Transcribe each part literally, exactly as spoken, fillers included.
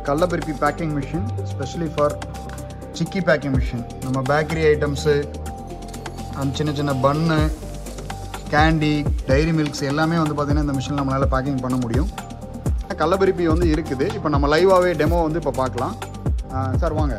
kadalai packing machine, especially for Chikki packing machine. நம்ம bakery items, அந்த சின்ன சின்ன bun, candy, dairy milks எல்லாமே வந்து பாத்தீங்கன்னா இந்த machine நம்மளால packing பண்ண முடியும். kadalai வந்து இருக்குது. இப்போ நம்ம லைவாவே டெமோ வந்து இப்போ பார்க்கலாம். சார் வாங்க.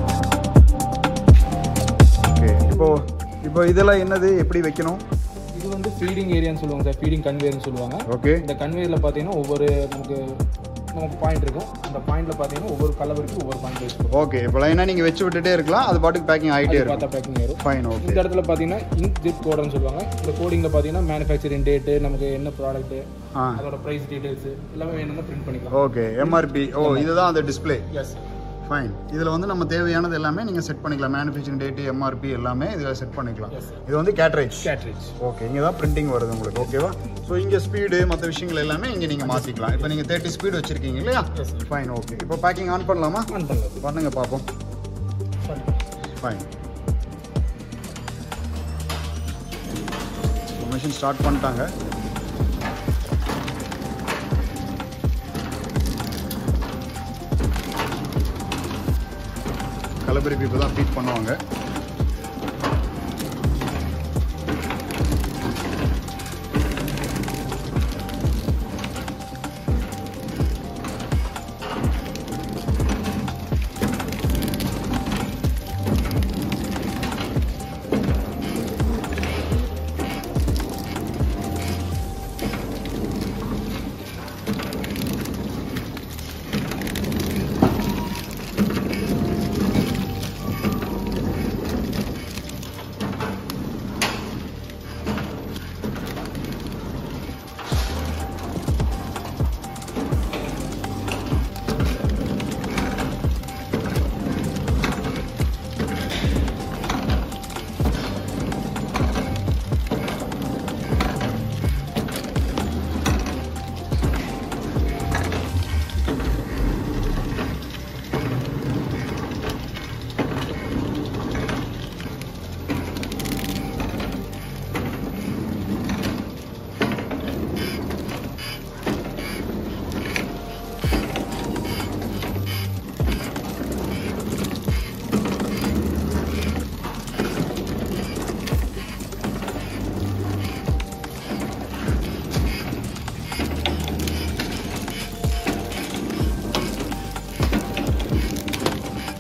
ஓகே. இப்போ இப்போ இதெல்லாம் என்னது எப்படி வைக்கணும்? இது வந்து ஃபீடிங் ஏரியான்னு சொல்லுவாங்க சார், ஃபீடிங் கன்வேயர்னு சொல்லுவாங்க. ஓகே. இந்த கன்வேயரில் பார்த்தீங்கன்னா ஒவ்வொரு நமக்கு நமக்கு பாயிண்ட் இருக்கும். அந்த பாயிண்ட்ல பார்த்தீங்கன்னா ஒவ்வொரு கலருக்கு ஒவ்வொரு பாயிண்ட் வச்சுருக்கோம். ஓகே. இப்போ லைனாக நீங்கள் வச்சு விட்டுட்டே இருக்கலாம், அது பாட்டுக்கு பேக்கிங் ஆகிட்டே இருக்கும். பார்த்தா பேக்கிங் ஆயிரும். ஃபைன். ஓகே. இந்த இடத்துல பார்த்தீங்கன்னா இங்க் ஜெட் கோடுன்னு சொல்லுவாங்க. இந்த கோடிங்கில் பார்த்தீங்கன்னா மேனுஃபேக்சரிங் டேட்டு, நமக்கு என்ன ப்ராடக்ட்டு, அதோட ப்ரைஸ் டீடைல்ஸ் எல்லாமே வேணும்னா பிரிண்ட் பண்ணிக்கலாம். ஓகே. எம்ஆர்பி. ஓ, இதுதான் அந்த டிஸ்பிளே. எஸ். ஃபைன். இதில் வந்து நம்ம தேவையானது எல்லாமே நீங்கள் செட் பண்ணிக்கலாம். மேனுஃபேக்சரிங் டேட்டு, எம்ஆர்பி எல்லாமே இதில் செட் பண்ணிக்கலாம். இது வந்து கேட்ரேஜ். கேட்ரேஜ். ஓகே. இங்கே தான் பிரிண்டிங் வருது உங்களுக்கு. ஓகேவா? ஸோ இங்கே ஸ்பீடு மற்ற விஷயங்கள் எல்லாமே இங்கே நீங்கள் மாற்றிக்கலாம். இப்போ நீங்கள் தேர்ட்டி ஸ்பீடு வச்சுருக்கீங்க இல்லையா? ஃபைன். ஓகே. இப்போ பேக்கிங் ஆன் பண்ணலாமா? ஆன் பண்ணலாம். பண்ணுங்க பார்ப்போம். ஃபைன். மிஷின் ஸ்டார்ட் பண்ணிட்டாங்க. kadalai இப்போ தான் ஃபீட் பண்ணுவாங்க.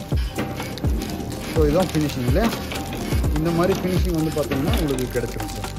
ஸோ இதுதான் ஃபினிஷிங் இல்லையா? இந்த மாதிரி ஃபினிஷிங் வந்து பார்த்தீங்கன்னா உங்களுக்கு கிடைச்சிரும் சார்.